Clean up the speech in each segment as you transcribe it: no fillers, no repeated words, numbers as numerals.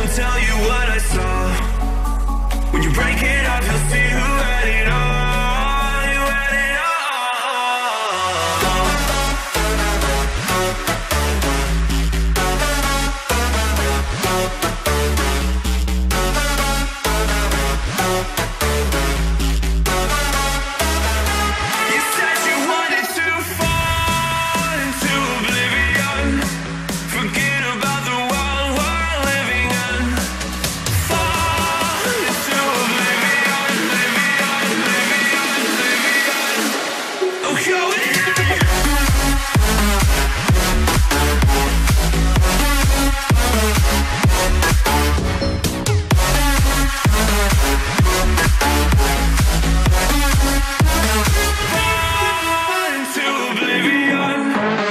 won't tell you what I saw. When you break it up, you'll see who had it all. You had it all. You said you wanted to fall into oblivion, forget about the world we're living in. Fall into oblivion, oblivion, oblivion, oblivion. Oh, going in. Fall into oblivion.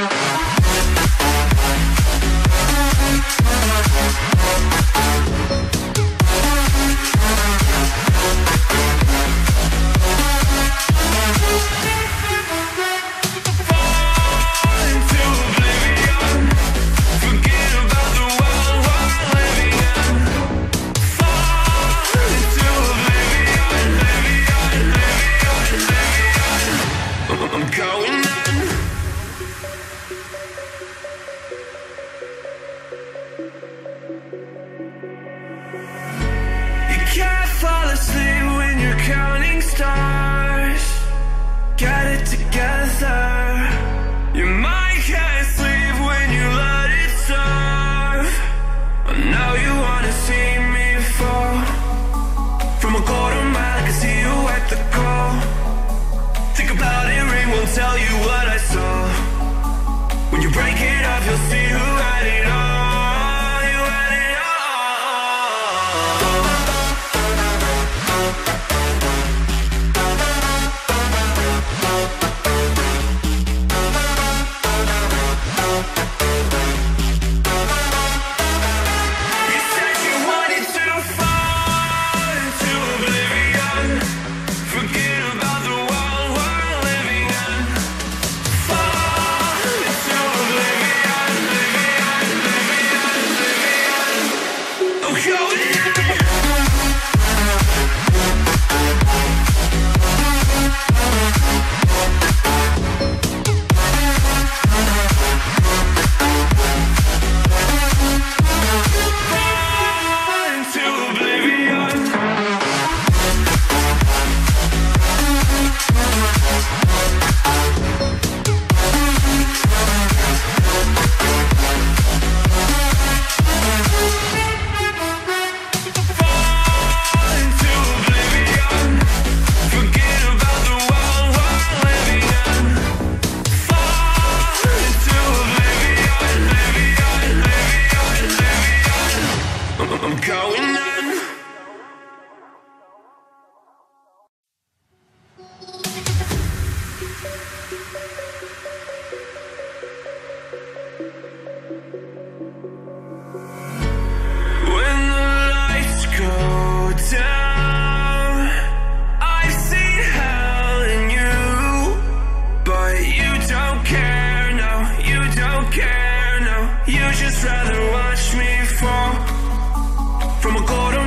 Fall into oblivion, forget about the world we're living in. Fall into oblivion, oblivion, oblivion, oblivion. I'm going in. You can't fall asleep when you're counting stars. Get it together. Your mind can't sleep when you let it serve. I know you wanna see me fall. From a quarter mile, I can see you at the call. Think about it, ring won't tell you what I saw. When you break it up, you'll see who had it all. You had it all. You said you wanted to fall into oblivion, forget about the world we're living in. Fall into oblivion, oblivion, oblivion, oblivion. Oh, going in. Fall into oblivion. Fall into oblivion, forget about the world we're living in. Fall into oblivion, oblivion, oblivion, oblivion. I'm going in. When the lights go down, I've seen hell in you, but you don't care, no, you don't care, no. You just rather watch me fall from a quarter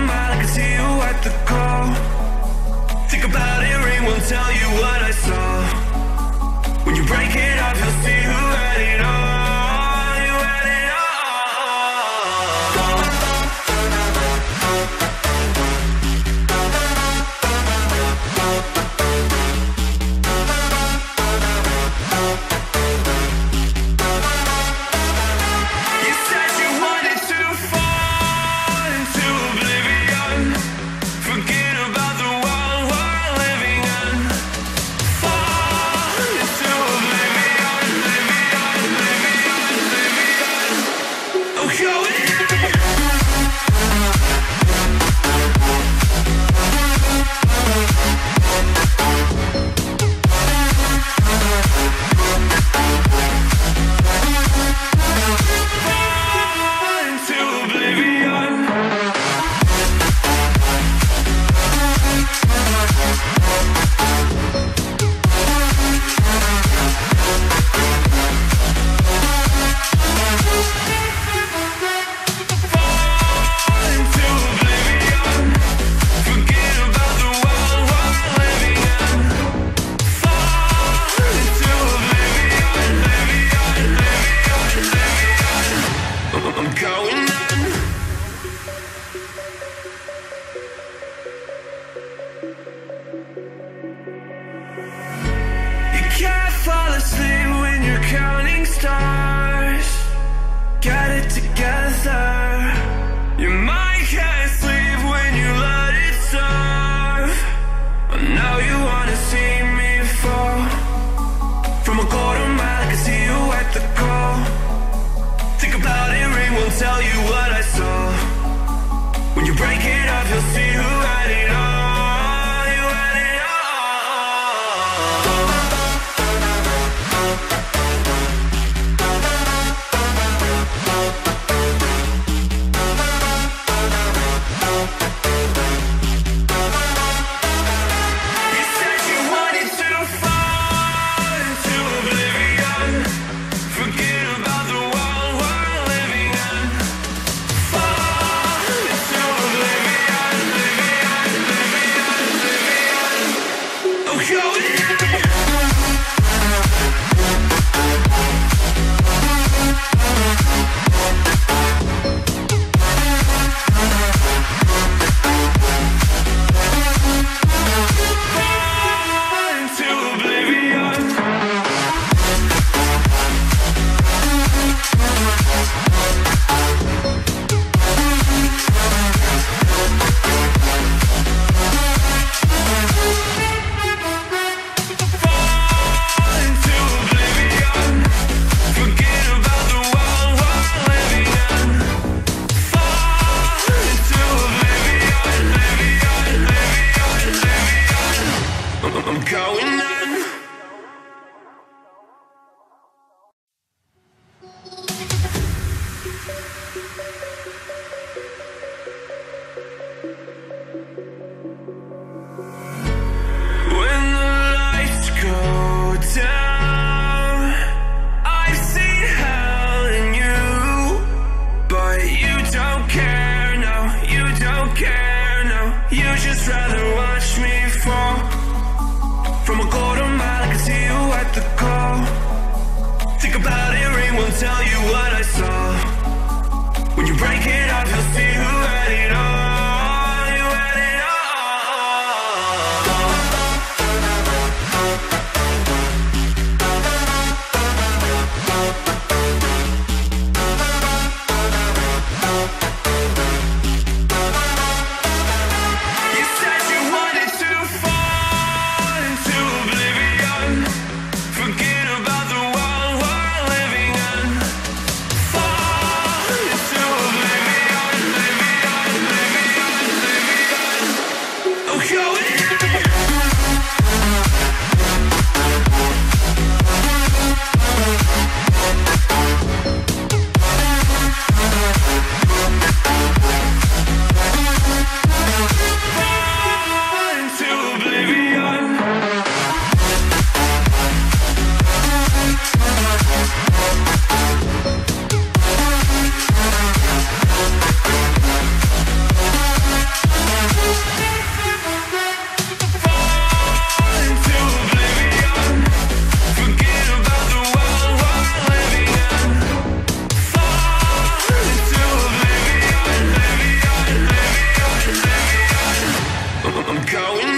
tell you what I saw. When you break it up, you'll see who had it all. You had it all. You said you wanted to fall into oblivion. Forget about the world we're living in. Fall into oblivion, oblivion, oblivion, oblivion. Oh, going fall into oblivion. Fall into oblivion. Forget about the world we're living in. Fall into oblivion, oblivion, oblivion, oblivion. I'm going in.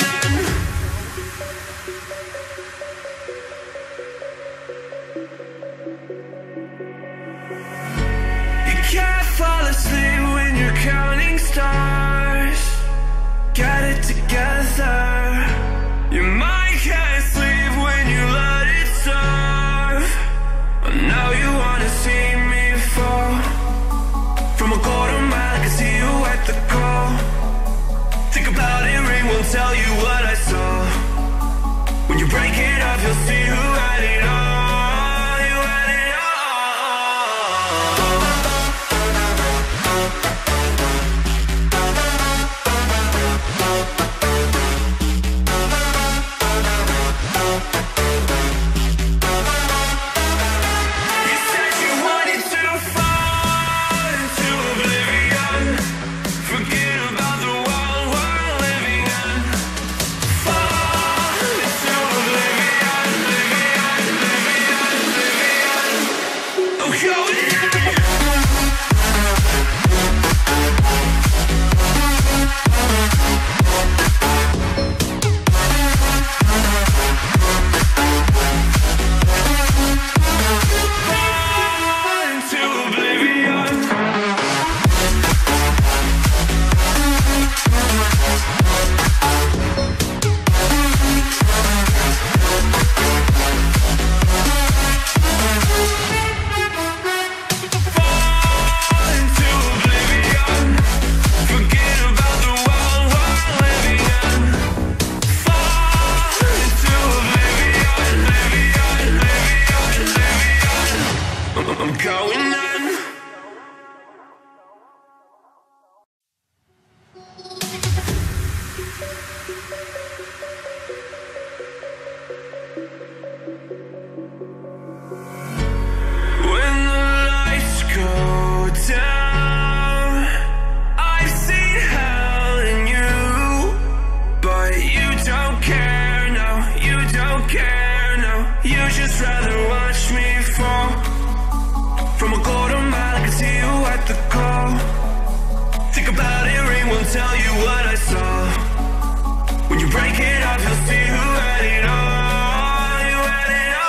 You can't fall asleep when you're counting stars. Get it together. Your mind can't sleep when you let it serve. And now you wanna see me fall. From a quarter mile, I can see you at the call. Think about it, ring won't tell you what I saw. When you break it up, you'll see who had it all. You had it all. You said you wanted to fall into oblivion. Forget about the world we're living in. Fall into oblivion, oblivion, oblivion, oblivion. Oh, going in. Fall into oblivion. Fall into oblivion. Forget about the world we're living in. Fall into oblivion, oblivion, oblivion, oblivion. I'm going in. When the lights go down, I've seen hell in you, but you don't care, no, you don't care, no. You just rather watch me fall. From a quarter mile, I can see you at the call. Think about it, ring won't tell you what I saw. When you break it up, you'll see who had it all. You had it all.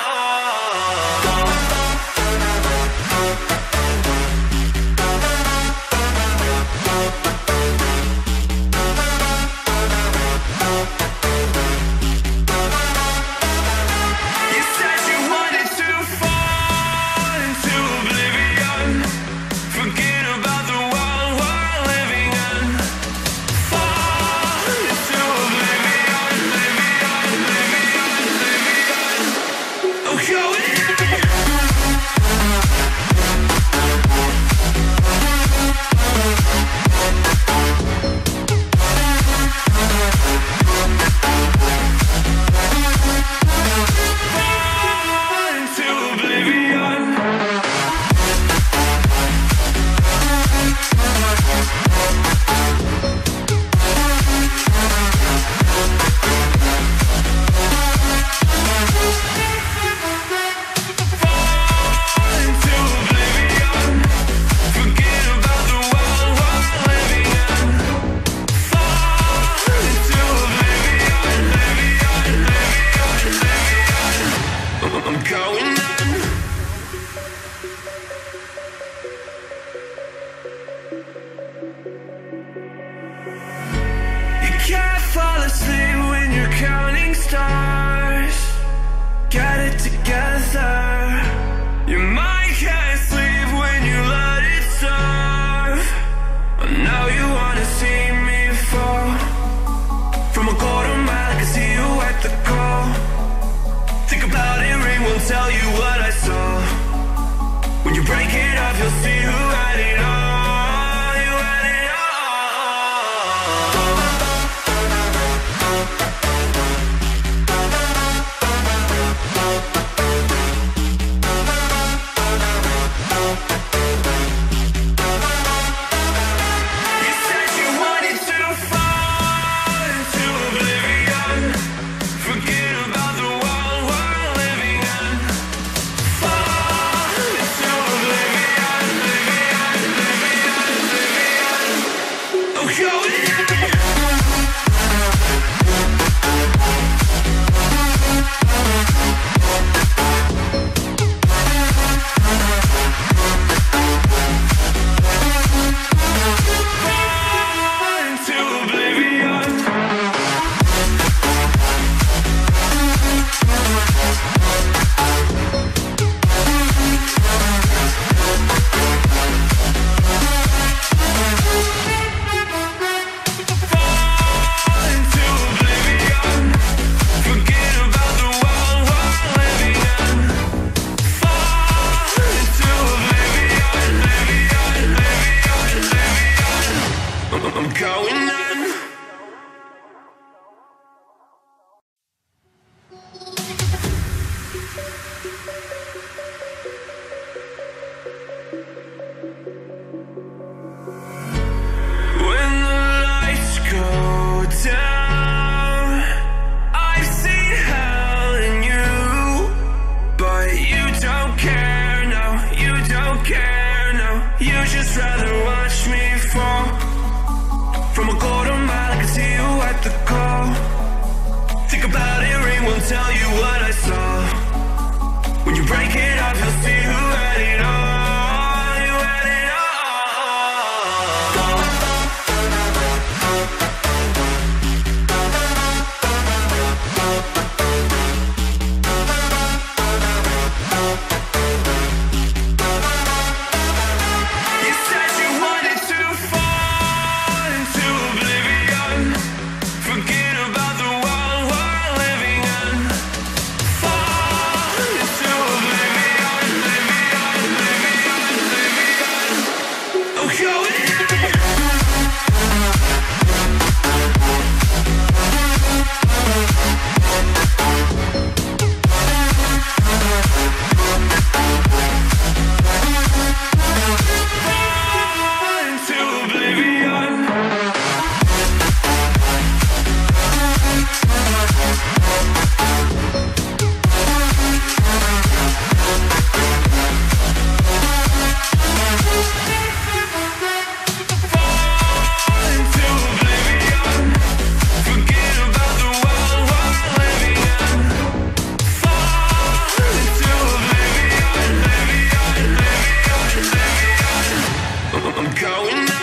You said you wanted to fall into oblivion. Forget about the world we're living in. Fall going on. When the lights go down, I've seen hell in you, but you don't care, no, you don't care, no. You just rather watch me fall from a quarter mile. I can see you at the call. Think about it, ring won't tell you what I saw. When you break it up, you'll see who had it all. You had it all. You said you wanted to fall into oblivion, forget about the world we're living in. Fall into oblivion, oblivion, oblivion, oblivion. Oh, going on. Fall into oblivion. Fall into oblivion, forget about the world we're living in. Fall into oblivion, oblivion, oblivion, oblivion. I'm going on.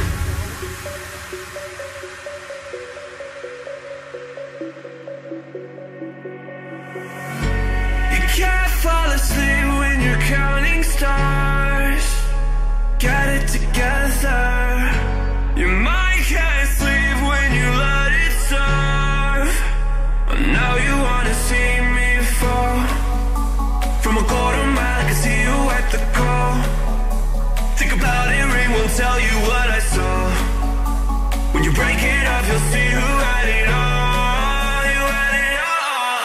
You can't fall asleep when you're counting stars. Get it together. Your mind can't sleep when you let it serve. Now you wanna see me fall from a quarter mile. I can see you at the call. Think about it, ring won't tell you what I saw. When you break it up, you'll see who had it all. You had it all.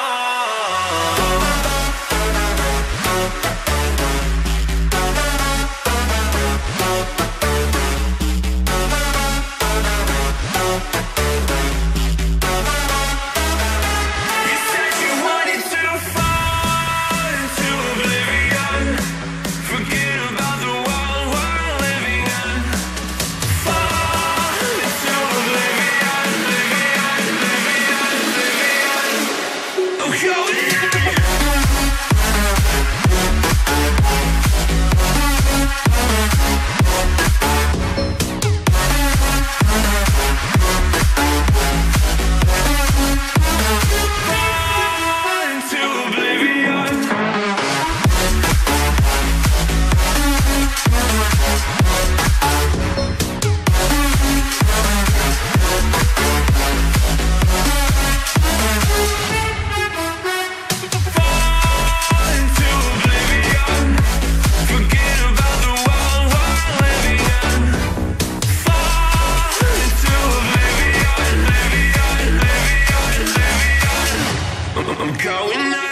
You said you wanted to fall into oblivion, forget about the world we're living in. Fall into oblivion, oblivion, oblivion, oblivion. Oh, going on. Fall into oblivion. Fall into oblivion, forget about the world we're living in. Fall into oblivion, oblivion, oblivion, oblivion. I'm going on.